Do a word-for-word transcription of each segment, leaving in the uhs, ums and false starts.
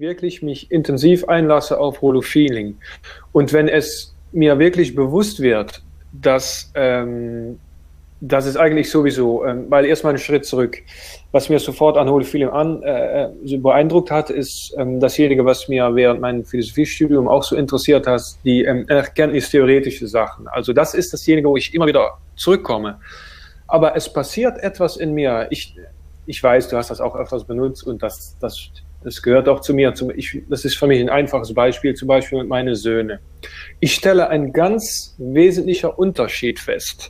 wirklich mich intensiv einlasse auf Holofeeling und wenn es mir wirklich bewusst wird, dass ähm, das ist eigentlich sowieso, ähm, weil erstmal einen Schritt zurück. Was mir sofort an Holofeeling an äh, so beeindruckt hat, ist ähm, dasjenige, was mir während meinem Philosophiestudium auch so interessiert hat, die ähm, erkenntnistheoretische Sachen. Also das ist dasjenige, wo ich immer wieder zurückkomme. Aber es passiert etwas in mir. Ich, ich weiß, du hast das auch öfters benutzt und das, das, das gehört auch zu mir. Zum, ich, das ist für mich ein einfaches Beispiel, zum Beispiel mit meinen Söhnen. Ich stelle einen ganz wesentlichen Unterschied fest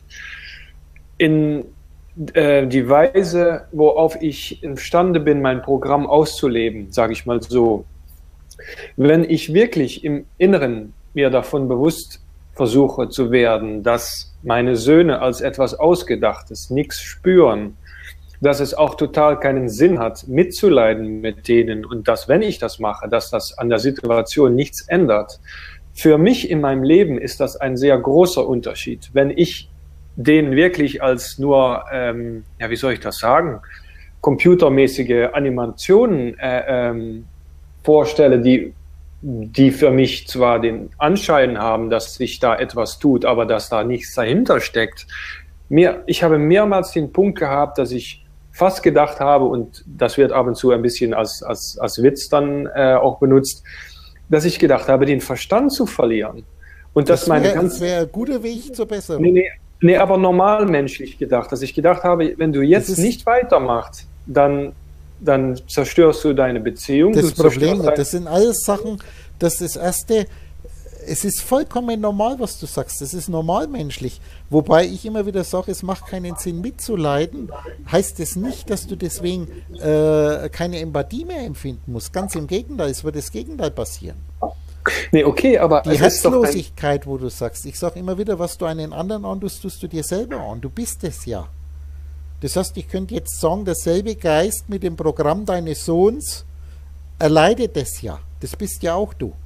in äh, die Weise, worauf ich imstande bin, mein Programm auszuleben, sage ich mal so. Wenn ich wirklich im Inneren mir davon bewusst versuche zu werden, dass meine Söhne als etwas Ausgedachtes nichts spüren, dass es auch total keinen Sinn hat, mitzuleiden mit denen und dass, wenn ich das mache, dass das an der Situation nichts ändert. Für mich in meinem Leben ist das ein sehr großer Unterschied. Wenn ich den wirklich als nur, ähm, ja, wie soll ich das sagen, computermäßige Animationen äh, ähm, vorstelle, die, die für mich zwar den Anschein haben, dass sich da etwas tut, aber dass da nichts dahinter steckt. Mehr, ich habe mehrmals den Punkt gehabt, dass ich fast gedacht habe, und das wird ab und zu ein bisschen als, als, als Witz dann äh, auch benutzt, dass ich gedacht habe, den Verstand zu verlieren. Und das, das wäre wär ein guter Weg zur Besserung. Nee, nee, nee, aber normalmenschlich gedacht, dass ich gedacht habe, wenn du jetzt nicht weitermachst, dann, dann zerstörst du deine Beziehung. Das du Problem, dein das sind alles Sachen, das ist das Erste, es ist vollkommen normal, was du sagst, das ist normalmenschlich. Wobei ich immer wieder sage, es macht keinen Sinn mitzuleiden, heißt es nicht, dass du deswegen äh, keine Empathie mehr empfinden musst. Ganz im Gegenteil, es wird das Gegenteil passieren. Nee, okay, aber die Herzlosigkeit, wo du sagst, ich sage immer wieder, was du einen anderen antust, tust du dir selber an. Du bist es ja. Das heißt, ich könnte jetzt sagen, derselbe Geist mit dem Programm deines Sohns erleidet es ja. Das bist ja auch du.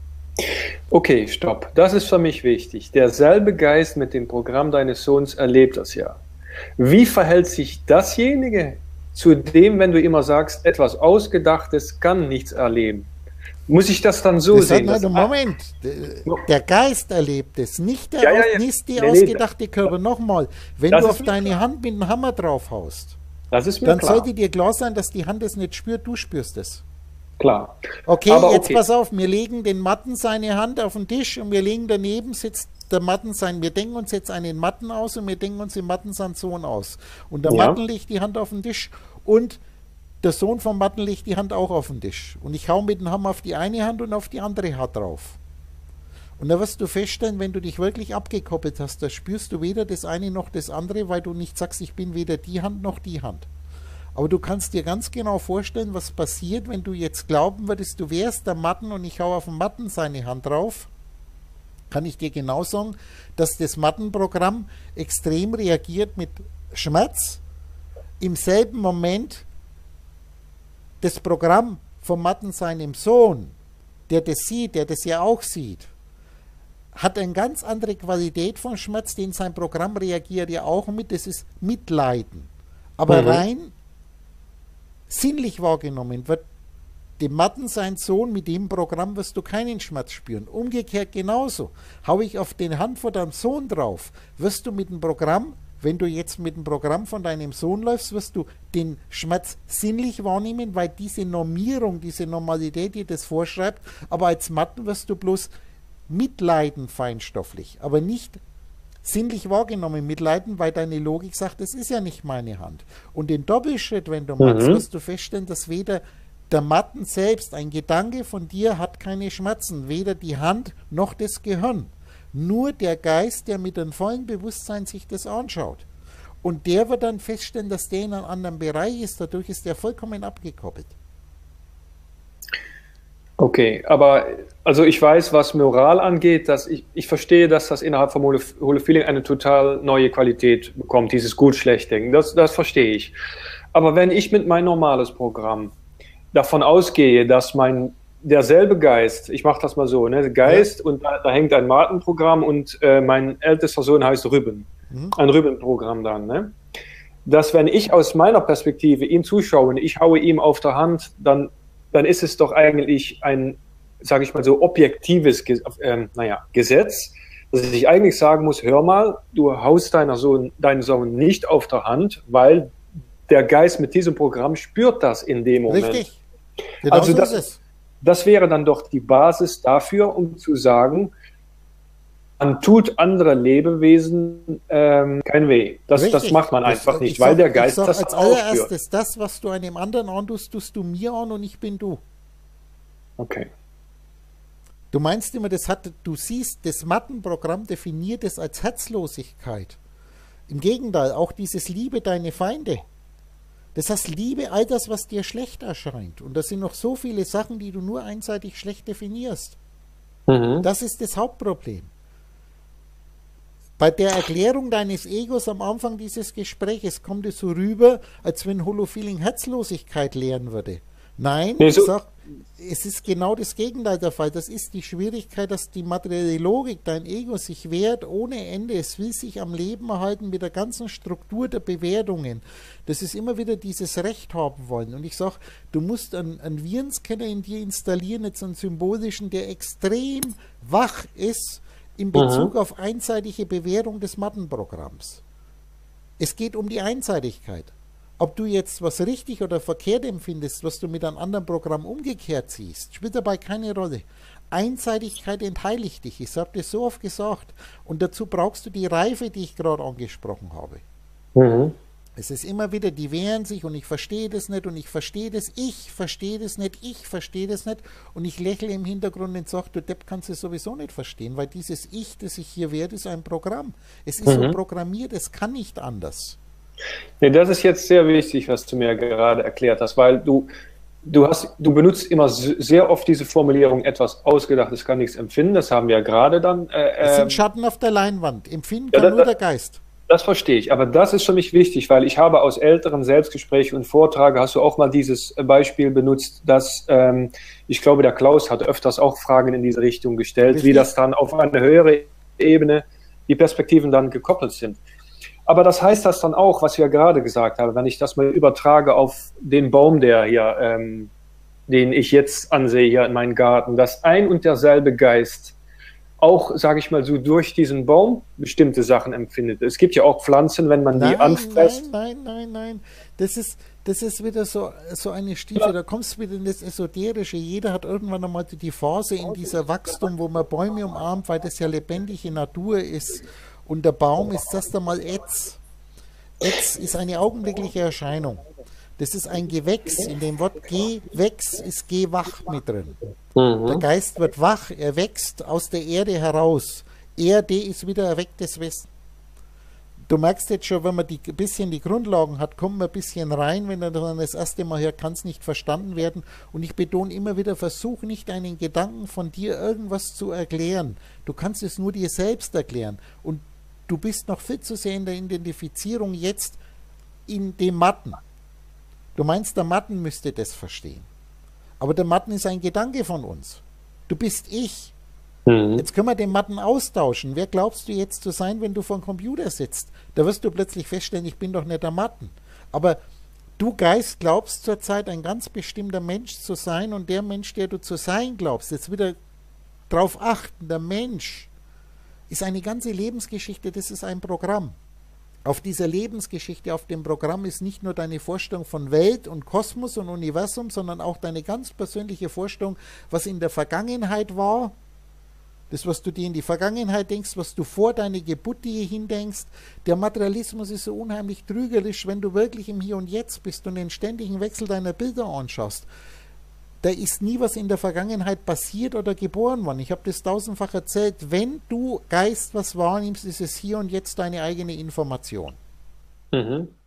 Okay, stopp. Das ist für mich wichtig. Derselbe Geist mit dem Programm deines Sohns erlebt das ja. Wie verhält sich dasjenige zu dem, wenn du immer sagst, etwas Ausgedachtes kann nichts erleben? Muss ich das dann so das sehen? Hat, nein, Moment, der Geist erlebt es, nicht der, ja, ja, ja. nicht die nee, ausgedachte Körper. Nochmal, wenn das du auf deine klar. Hand mit dem Hammer drauf haust, das ist mir dann klar. sollte dir klar sein, dass die Hand es nicht spürt, du spürst es. Klar. Okay, aber jetzt okay. pass auf, wir legen den Matten seine Hand auf den Tisch und wir legen daneben, sitzt der Matten sein, wir denken uns jetzt einen Matten aus und wir denken uns den Matten seinen Sohn aus. Und der ja. Matten legt die Hand auf den Tisch und der Sohn vom Matten legt die Hand auch auf den Tisch. Und ich hau mit dem Hammer auf die eine Hand und auf die andere Hand drauf. Und da wirst du feststellen, wenn du dich wirklich abgekoppelt hast, da spürst du weder das eine noch das andere, weil du nicht sagst, ich bin weder die Hand noch die Hand. Aber du kannst dir ganz genau vorstellen, was passiert, wenn du jetzt glauben würdest, du wärst der Matten und ich hau auf den Matten seine Hand drauf. Kann ich dir genau sagen, dass das Mattenprogramm extrem reagiert mit Schmerz. Im selben Moment das Programm von Matten seinem Sohn, der das sieht, der das ja auch sieht, hat eine ganz andere Qualität von Schmerz, den sein Programm reagiert ja auch mit, das ist Mitleiden. Aber mhm. rein sinnlich wahrgenommen wird dem Matten sein Sohn, mit dem Programm wirst du keinen Schmerz spüren. Umgekehrt genauso. Hau ich auf den Hand von deinem Sohn drauf, wirst du mit dem Programm, wenn du jetzt mit dem Programm von deinem Sohn läufst, wirst du den Schmerz sinnlich wahrnehmen, weil diese Normierung, diese Normalität dir das vorschreibt, aber als Matten wirst du bloß mitleiden feinstofflich, aber nicht sinnlich wahrgenommen mitleiden, weil deine Logik sagt, das ist ja nicht meine Hand. Und den Doppelschritt, wenn du machst, mhm. wirst du feststellen, dass weder der Matten selbst, ein Gedanke von dir hat keine Schmerzen, weder die Hand noch das Gehirn. Nur der Geist, der mit dem vollen Bewusstsein sich das anschaut. Und der wird dann feststellen, dass der in einem anderen Bereich ist, dadurch ist der vollkommen abgekoppelt. Okay, aber also ich weiß, was Moral angeht, dass ich, ich verstehe, dass das innerhalb von Holofeeling eine total neue Qualität bekommt, dieses Gut-Schlecht-Denken, das, das verstehe ich. Aber wenn ich mit meinem normales Programm davon ausgehe, dass mein derselbe Geist, ich mache das mal so, ne, Geist ja. und da, da hängt ein Martenprogramm und äh, mein ältester Sohn heißt Rüben, mhm. ein Rüben-Programm dann, ne? Dass wenn ich aus meiner Perspektive ihm zuschaue und ich haue ihm auf der Hand, dann dann ist es doch eigentlich ein, sage ich mal so, objektives äh, naja, Gesetz, dass ich eigentlich sagen muss, hör mal, du haust deiner Sohn, deinen Sohn nicht auf der Hand, weil der Geist mit diesem Programm spürt das in dem Moment. Richtig. Genau also so das, ist es. Das wäre dann doch die Basis dafür, um zu sagen, man tut andere Lebewesen ähm, kein Weh. Das, das macht man einfach nicht, weil der Geist das als allererstes, das, was du einem anderen antust, tust du mir an und ich bin du. Okay. Du meinst immer, das hat, du siehst, das Mattenprogramm definiert es als Herzlosigkeit. Im Gegenteil, auch dieses Liebe deine Feinde. Das heißt, liebe all das, was dir schlecht erscheint. Und das sind noch so viele Sachen, die du nur einseitig schlecht definierst. Mhm. Das ist das Hauptproblem. Bei der Erklärung deines Egos am Anfang dieses Gespräches kommt es so rüber, als wenn Holofeeling Herzlosigkeit lehren würde. Nein, nee, so ich sag, es ist genau das Gegenteil der Fall. Das ist die Schwierigkeit, dass die materielle Logik, dein Ego, sich wehrt ohne Ende. Es will sich am Leben erhalten mit der ganzen Struktur der Bewertungen. Das ist immer wieder dieses Recht haben wollen. Und ich sage, du musst einen, einen Virenscanner in dir installieren, jetzt einen symbolischen, der extrem wach ist in Bezug mhm. auf einseitige Bewertung des Mattenprogramms. Es geht um die Einseitigkeit. Ob du jetzt was richtig oder verkehrt empfindest, was du mit einem anderen Programm umgekehrt siehst, spielt dabei keine Rolle. Einseitigkeit entheiligt dich. Ich habe das so oft gesagt. Und dazu brauchst du die Reife, die ich gerade angesprochen habe. Mhm. Es ist immer wieder, die wehren sich und ich verstehe das nicht und ich verstehe das, ich verstehe das nicht, ich verstehe das nicht und ich lächle im Hintergrund und sage, du Depp, kannst es sowieso nicht verstehen, weil dieses Ich, das ich hier wehrt, ist ein Programm. Es ist mhm. so programmiert, es kann nicht anders. Nee, das ist jetzt sehr wichtig, was du mir gerade erklärt hast, weil du, du hast, du benutzt immer sehr oft diese Formulierung, etwas Ausgedachtes kann nichts empfinden, das haben wir ja gerade dann. Äh, es sind Schatten auf der Leinwand, empfinden kann ja, da, nur der Geist. Das verstehe ich, aber das ist für mich wichtig, weil ich habe aus älteren Selbstgesprächen und Vorträgen, hast du auch mal dieses Beispiel benutzt, dass, ähm, ich glaube, der Klaus hat öfters auch Fragen in diese Richtung gestellt, Richtig. Wie das dann auf eine höhere Ebene, die Perspektiven dann gekoppelt sind. Aber das heißt das dann auch, was wir gerade gesagt haben, wenn ich das mal übertrage auf den Baum, der hier, ähm, den ich jetzt ansehe hier in meinem Garten, dass ein und derselbe Geist auch, sage ich mal so, durch diesen Baum bestimmte Sachen empfindet. Es gibt ja auch Pflanzen, wenn man nein, die anfasst. Nein, nein, nein, nein. Das ist, das ist wieder so, so eine Stiefel, ja. Da kommst du wieder in das Esoterische. Jeder hat irgendwann einmal die Phase in dieser Wachstum, wo man Bäume umarmt, weil das ja lebendige Natur ist. Und der Baum ist erst einmal Ätz. Ätz ist eine augenblickliche Erscheinung. Das ist ein Gewächs. In dem Wort Gewächs ist Gewach mit drin. Mhm. Der Geist wird wach, er wächst aus der Erde heraus. Erde ist wieder erwecktes Wissen. Du merkst jetzt schon, wenn man die, ein bisschen die Grundlagen hat, kommt man ein bisschen rein, wenn man dann das erste Mal hört, kann es nicht verstanden werden. Und ich betone immer wieder, versuch nicht einen Gedanken von dir irgendwas zu erklären. Du kannst es nur dir selbst erklären. Und du bist noch viel zu sehr in der Identifizierung jetzt in dem Matten. Du meinst, der Matten müsste das verstehen. Aber der Matten ist ein Gedanke von uns. Du bist ich. Mhm. Jetzt können wir den Matten austauschen. Wer glaubst du jetzt zu sein, wenn du vor dem Computer sitzt? Da wirst du plötzlich feststellen, ich bin doch nicht der Matten. Aber du Geist glaubst zurzeit ein ganz bestimmter Mensch zu sein und der Mensch, der du zu sein glaubst, jetzt wieder darauf achten, der Mensch ist eine ganze Lebensgeschichte, das ist ein Programm. Auf dieser Lebensgeschichte, auf dem Programm ist nicht nur deine Vorstellung von Welt und Kosmos und Universum, sondern auch deine ganz persönliche Vorstellung, was in der Vergangenheit war, das, was du dir in die Vergangenheit denkst, was du vor deiner Geburt dir hindenkst. Der Materialismus ist so unheimlich trügerisch, wenn du wirklich im Hier und Jetzt bist und den ständigen Wechsel deiner Bilder anschaust. Da ist nie was in der Vergangenheit passiert oder geboren worden. Ich habe das tausendfach erzählt. Wenn du Geist was wahrnimmst, ist es hier und jetzt deine eigene Information. Mhm.